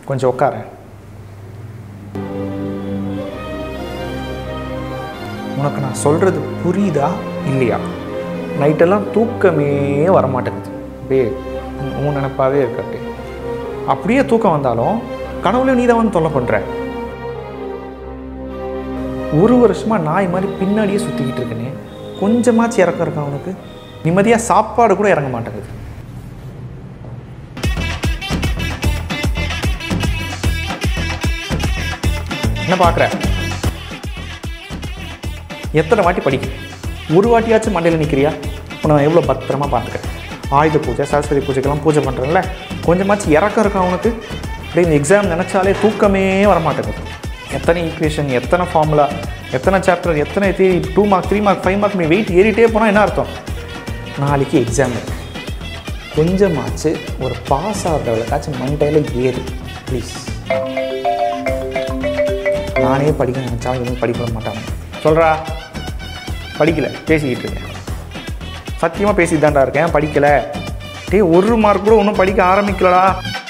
கொஞ்சம் உட்காரேன். உனக்கு நான் சொல்கிறது புரியுதா இல்லையா? நைட்டெல்லாம் தூக்கமே வரமாட்டேங்குது. அப்படியே உன் நினைப்பாவே இருக்கு. அப்படியே தூக்கம் வந்தாலும் கனவுல நீ தான் வந்து தொல்லை பண்ணுற. 1 வருஷமாக நாய் மாதிரி பின்னாடியே சுற்றிக்கிட்டு இருக்கனே, கொஞ்சமாச்சு இறக்கம் இருக்கா உனக்கு? நிம்மதியாக சாப்பாடு கூட இறங்க மாட்டேங்குது. என்ன பார்க்குற? எத்தனை வாட்டி படிக்கிறேன்? ஒரு வாட்டியாச்சும் மண்டையில் நிற்கிறியா? உன்னை எவ்வளோ பத்திரமா பார்த்துக்கிறேன். ஆயுத பூஜை, சரஸ்வதி பூஜைக்கெல்லாம் பூஜை பண்ணுறேன்ல, கொஞ்சமாச்சு இறக்கம் இருக்கா உனக்கு? அப்படியே இந்த எக்ஸாம் நினச்சாலே தூக்கமே வரமாட்டேங்குது. எத்தனை ஈக்குவேஷன், எத்தனை ஃபார்முலா, எத்தனை சாப்டர், எத்தனை theory, 2 mark 3 mark 5 mark weight ஏறிட்டே போனால் என்ன அர்த்தம்? நாளைக்கு எக்ஸாம் இருக்கு. கொஞ்சமாச்சு ஒரு பாஸ் ஆகிறவளுக்காச்சும் மண்டையில் ஏறு ப்ளீஸ். நானே படிக்க நினச்சா எதுவும் படிக்க மாட்டாங்க. சொல்கிறா படிக்கலை, பேசிக்கிட்டு இருக்கேன். சத்தியமாக பேசிட்டு தான்டா இருக்கேன், படிக்கலை. 1 மார்க் கூட ஒன்றும் படிக்க ஆரம்பிக்கலடா.